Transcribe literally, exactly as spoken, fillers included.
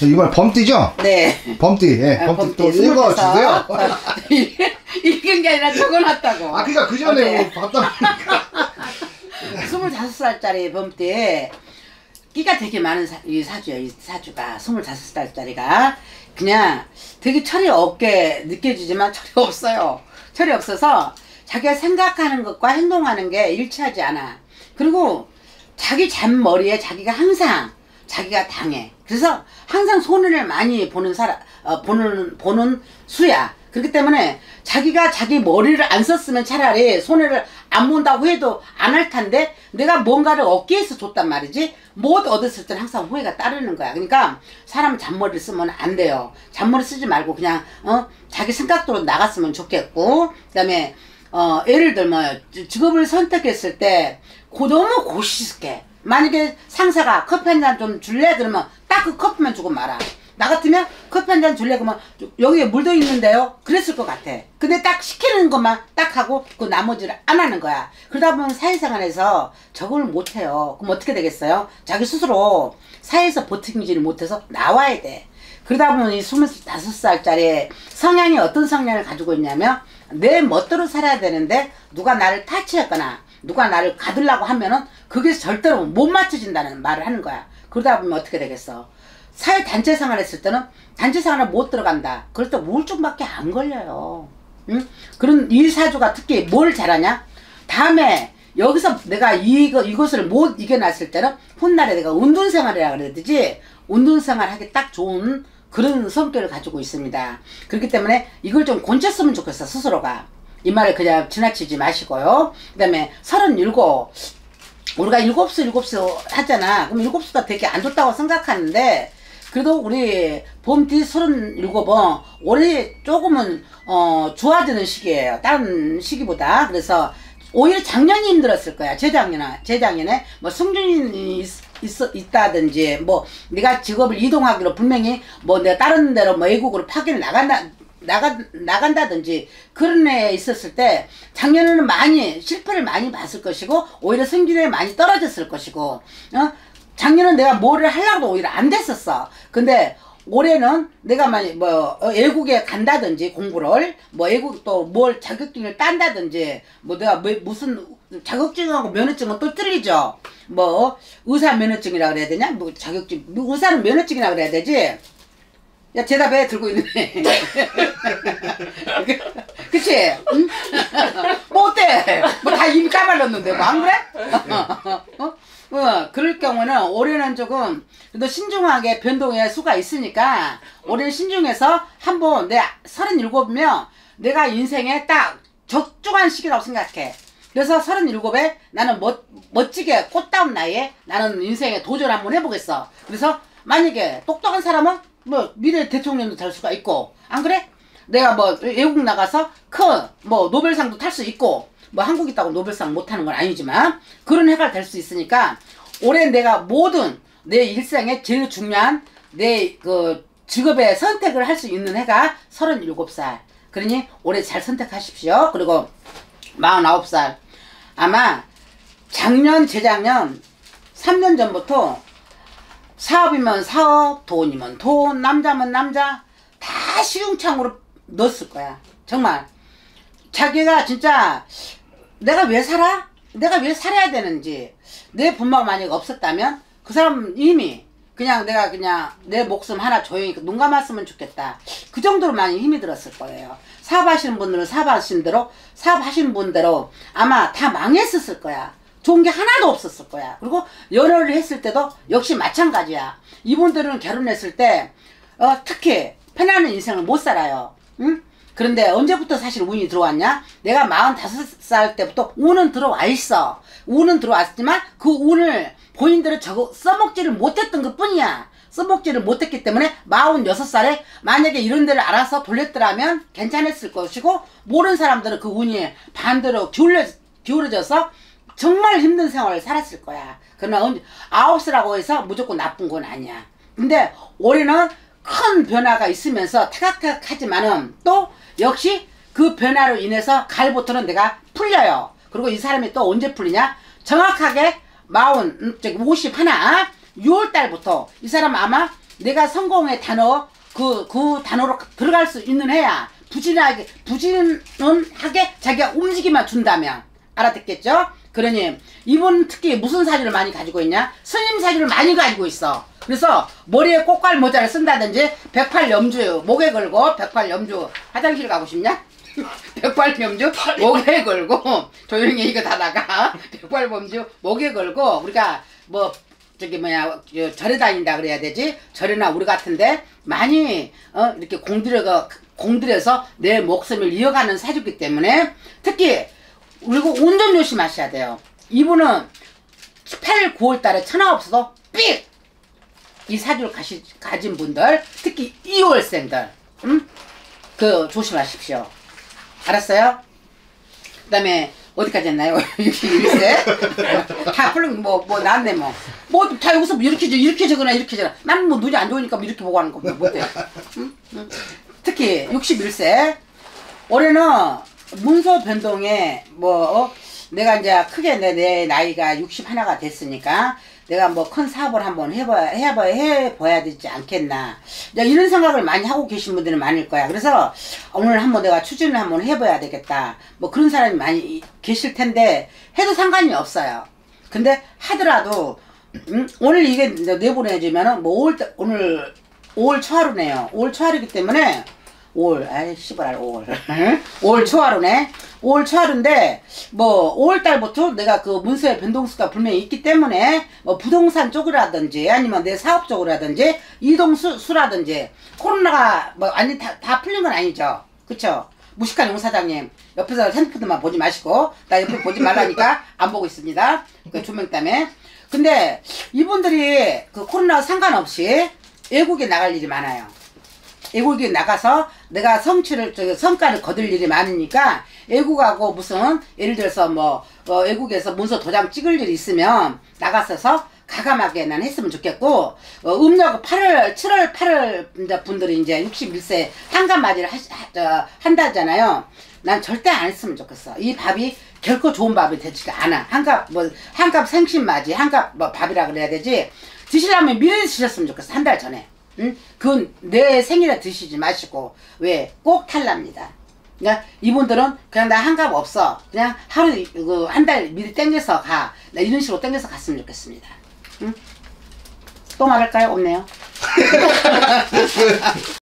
이번 범띠죠? 네. 범띠. 예. 아, 범띠 범띠 또 읽어주세요. 읽은 게 아니라 적어놨다고. 아, 그니까 그 전에 뭐 봤다 보니까. 스물다섯 살짜리 범띠. 끼가 되게 많은 사, 이 사주예요. 이 사주가. 스물다섯 살짜리가. 그냥 되게 철이 없게 느껴지지만 철이 없어요. 철이 없어서 자기가 생각하는 것과 행동하는 게 일치하지 않아. 그리고 자기 잔머리에 자기가 항상 자기가 당해. 그래서 항상 손해를 많이 보는 사람, 어, 보는, 보는 수야. 그렇기 때문에 자기가 자기 머리를 안 썼으면 차라리 손해를 안 본다고 해도 안 할 텐데 내가 뭔가를 얻기 위해서 줬단 말이지. 못 얻었을 때는 항상 후회가 따르는 거야. 그러니까 사람은 잔머리를 쓰면 안 돼요. 잔머리 쓰지 말고 그냥 어 자기 생각대로 나갔으면 좋겠고, 그 다음에 어 예를 들면 직업을 선택했을 때 고, 너무 고시스케. 만약에 상사가 커피 한 잔 좀 줄래? 그러면 딱 그 커피만 주고 말아. 나 같으면 커피 한 잔 줄래? 그러면 여기에 물도 있는데요? 그랬을 것 같아. 근데 딱 시키는 것만 딱 하고 그 나머지를 안 하는 거야. 그러다 보면 사회생활에서 적응을 못해요. 그럼 어떻게 되겠어요? 자기 스스로 사회에서 버티지를 못해서 나와야 돼. 그러다 보면 이 스물다섯 살짜리 성향이 어떤 성향을 가지고 있냐면 내 멋대로 살아야 되는데 누가 나를 타치했거나 누가 나를 가두려고 하면은 그게 절대로 못 맞춰진다는 말을 하는 거야. 그러다 보면 어떻게 되겠어? 사회 단체 생활 했을 때는 단체 생활을 못 들어간다. 그럴 때 우울증밖에 안 걸려요. 응? 그런 이 사주가 특히 뭘 잘하냐? 다음에 여기서 내가 이거, 이것을 못 이겨놨을 때는 훗날에 내가 운동생활이라 그래야 되지, 운동생활 하기 딱 좋은 그런 성격을 가지고 있습니다. 그렇기 때문에 이걸 좀 곤쳤으면 좋겠어, 스스로가. 이 말을 그냥 지나치지 마시고요. 그 다음에 서른일곱. 우리가 일곱 수 일곱 수 하잖아. 그럼 일곱 수가 되게 안 좋다고 생각하는데, 그래도 우리 봄띠 서른일곱은 올해 조금은 어 좋아지는 시기예요. 다른 시기보다. 그래서 오히려 작년이 힘들었을 거야. 재작년에 재작년에 뭐 승진이 있, 있, 있다든지 뭐 내가 직업을 이동하기로 분명히 뭐 내가 다른 데로 뭐 외국으로 파견을 나간다 나가, 나간다든지 그런 애 있었을 때 작년에는 많이 실패를 많이 봤을 것이고 오히려 승진에 많이 떨어졌을 것이고, 어? 작년은 내가 뭐를 하려고 오히려 안 됐었어. 근데 올해는 내가 만약 뭐 외국에 간다든지 공부를 뭐 외국 또 뭘 자격증을 딴다든지 뭐 내가 뭐 무슨 자격증하고 면허증은 또 틀리죠. 뭐 의사 면허증이라 그래야 되냐? 뭐 자격증 의사는 면허증이라 그래야 되지. 야, 대답해. 들고 있네. 그치? 응? 뭐 어때? 뭐 다 입이 까발렸는데 뭐 안 그래? 어? 어, 그럴 경우는 올해는 조금 그래도 신중하게 변동의 수가 있으니까 올해는 신중해서 한번 내 서른일곱이면 내가 인생에 딱 적중한 시기라고 생각해. 그래서 서른일곱에 나는 멋, 멋지게 꽃다운 나이에 나는 인생에 도전 한번 해보겠어. 그래서 만약에 똑똑한 사람은 뭐 미래 대통령도 될 수가 있고, 안 그래? 내가 뭐 외국 나가서 큰 뭐 노벨상도 탈 수 있고, 뭐 한국 있다고 노벨상 못하는 건 아니지만 그런 해가 될 수 있으니까 올해 내가 모든 내 일생에 제일 중요한 내 그 직업의 선택을 할 수 있는 해가 서른일곱 살. 그러니 올해 잘 선택하십시오. 그리고 마흔아홉 살. 아마 작년 재작년 삼 년 전부터 사업이면 사업, 돈이면 돈, 남자면 남자 다 시궁창으로 넣었을 거야. 정말 자기가 진짜 내가 왜 살아? 내가 왜 살아야 되는지, 내 부모가 만약 없었다면 그 사람 이미 그냥 내가 그냥 내 목숨 하나 조용히 눈 감았으면 좋겠다. 그 정도로 많이 힘이 들었을 거예요. 사업하시는 분들은 사업하시는 대로, 사업하시는 분대로 아마 다 망했었을 거야. 좋은 게 하나도 없었을 거야. 그리고 연애를 했을 때도 역시 마찬가지야. 이분들은 결혼했을 때 어, 특히 편안한 인생을 못 살아요. 응? 그런데 언제부터 사실 운이 들어왔냐? 내가 마흔다섯 살 때부터 운은 들어와 있어. 운은 들어왔지만 그 운을 본인들은 저거 써먹지를 못했던 것 뿐이야. 써먹지를 못했기 때문에 마흔여섯 살에 만약에 이런 데를 알아서 돌렸더라면 괜찮았을 것이고, 모르는 사람들은 그 운이 반대로 기울여, 기울어져서 정말 힘든 생활을 살았을 거야. 그러나 아홉 살이라고 해서 무조건 나쁜 건 아니야. 근데 올해는 큰 변화가 있으면서 타각타각하지만은 또 역시 그 변화로 인해서 가을부터는 내가 풀려요. 그리고 이 사람이 또 언제 풀리냐? 정확하게 마흔, 저기 오십일, 유월 달부터 이 사람 아마 내가 성공의 단어 그, 그 단어로 들어갈 수 있는 해야 부진하게 부진하게 자기가 움직이만 준다면 알아듣겠죠? 그러니 이분 특히 무슨 사주를 많이 가지고 있냐? 스님 사주를 많이 가지고 있어. 그래서 머리에 꽃갈 모자를 쓴다든지 백팔염주 목에 걸고 백팔염주 화장실 가고 싶냐? 백팔염주 목에 걸고 조용히 이거 다 나가. 백팔염주 목에 걸고 우리가 뭐 저기 뭐야 절에 다닌다 그래야 되지? 절이나 우리 같은데 많이 어 이렇게 공들여가 공들여서 내 목숨을 이어가는 사주기 때문에 특히 그리고 운전 조심하셔야 돼요. 이분은 팔, 구월 달에 천하 없어도 삑! 이 사주를 가시, 가진 분들 특히 이월생들 음? 그 조심하십시오. 알았어요? 그 다음에 어디까지 했나요? 육십일 세 다 풀른 뭐뭐 나왔네 뭐 뭐 다 여기서 뭐 이렇게 이렇게 적으나 이렇게 적으나 나는 뭐 눈이 안 좋으니까 뭐 이렇게 보고 하는 거 못해. 응? 응? 특히 육십일 세 올해는 문서 변동에 뭐 어? 내가 이제 크게 내, 내 나이가 육십일가 됐으니까 내가 뭐 큰 사업을 한번 해봐야 해봐야 해봐야 되지 않겠나 이제 이런 생각을 많이 하고 계신 분들은 많을 거야. 그래서 오늘 한번 내가 추진을 한번 해봐야 되겠다 뭐 그런 사람이 많이 계실 텐데 해도 상관이 없어요. 근데 하더라도 음, 오늘 이게 내보내주면은 뭐 오월 오늘 오월 초하루네요. 오월 초하루이기 때문에 오월 아이 씨발 오월 오월 초하루네. 오월 초하루인데 뭐 오월 달부터 내가 그 문서의 변동수가 분명히 있기 때문에 뭐 부동산 쪽이라든지 아니면 내 사업 쪽이라든지 이동수 수라든지 코로나가 뭐 아니 다, 다 풀린 건 아니죠. 그쵸? 무식한 용사장님 옆에서 핸드폰만 보지 마시고 나 옆에 보지 말라니까 안 보고 있습니다. 그 조명 때문에. 근데 이분들이 그 코로나 상관없이 외국에 나갈 일이 많아요. 외국에 나가서 내가 성취를 저기 성과를 거둘 일이 많으니까 외국하고 무슨 예를 들어서 뭐 어, 외국에서 문서 도장 찍을 일이 있으면 나가서서 가감하게 난 했으면 좋겠고 어, 음력 팔월 칠월 팔월 분들이 이제 육십일 세 한갑맞이를 하시, 하, 한다잖아요. 난 절대 안 했으면 좋겠어. 이 밥이 결코 좋은 밥이 되지가 않아. 한갑 뭐 한갑 생신맞이 한갑 뭐 밥이라 그래야 되지. 드시려면 미리 드셨으면 좋겠어. 한 달 전에. 응? 그건 내 생일에 드시지 마시고 왜 꼭 탈납니다. 그러니까 이분들은 그냥 나 한갑 없어 그냥 하루 그 한 달 미리 땡겨서 가 나 이런 식으로 땡겨서 갔으면 좋겠습니다. 응? 또 말할까요? 없네요.